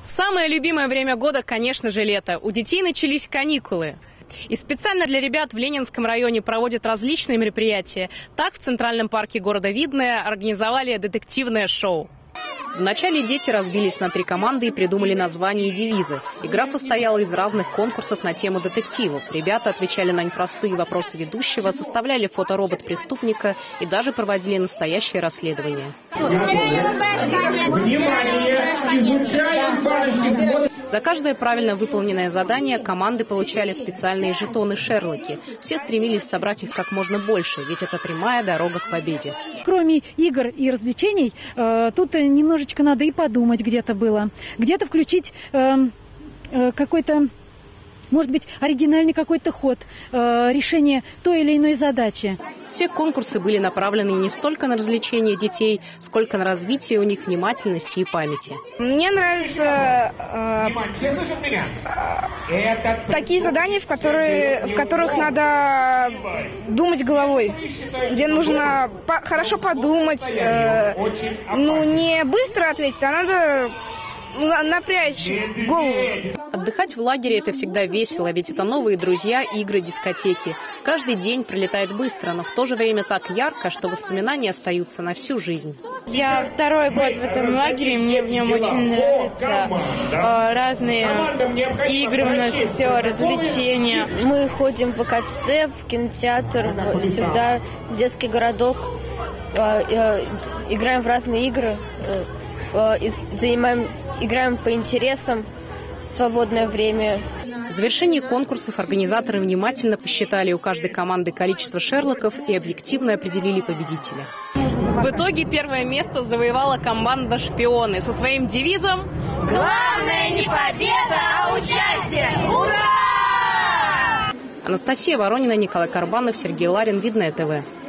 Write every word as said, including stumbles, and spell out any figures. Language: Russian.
Самое любимое время года, конечно же, лето. У детей начались каникулы. И специально для ребят в Ленинском районе проводят различные мероприятия. Так в Центральном парке города Видное организовали детективное шоу. Вначале дети разбились на три команды и придумали названия и девизы. Игра состояла из разных конкурсов на тему детективов. Ребята отвечали на непростые вопросы ведущего, составляли фоторобот преступника и даже проводили настоящее расследование. За каждое правильно выполненное задание команды получали специальные жетоны «Шерлоки». Все стремились собрать их как можно больше, ведь это прямая дорога к победе. Кроме игр и развлечений, тут немножечко надо и подумать где-то было. Где-то включить какой-то, может быть, оригинальный какой-то ход, решение той или иной задачи. Все конкурсы были направлены не столько на развлечение детей, сколько на развитие у них внимательности и памяти. Мне нравятся э, э, такие задания, в, которые, в которых надо думать головой, где нужно по хорошо подумать, э, ну не быстро ответить, а надо напрячь голову. Отдыхать в лагере – это всегда весело, ведь это новые друзья, игры, дискотеки. Каждый день пролетает быстро, но в то же время так ярко, что воспоминания остаются на всю жизнь. Я второй год в этом лагере, мне в нем очень нравятся разные игры, у нас все, развлечения. Мы ходим в ВКЦ, в кинотеатр, сюда, в детский городок, играем в разные игры, занимаем, играем по интересам в свободное время. В завершении конкурсов организаторы внимательно посчитали у каждой команды количество шерлоков и объективно определили победителя. В итоге первое место завоевала команда «Шпионы» со своим девизом «Главное не победа, а участие! Ура!» Анастасия Воронина, Николай Карбанов, Сергей Ларин, Видное ТВ.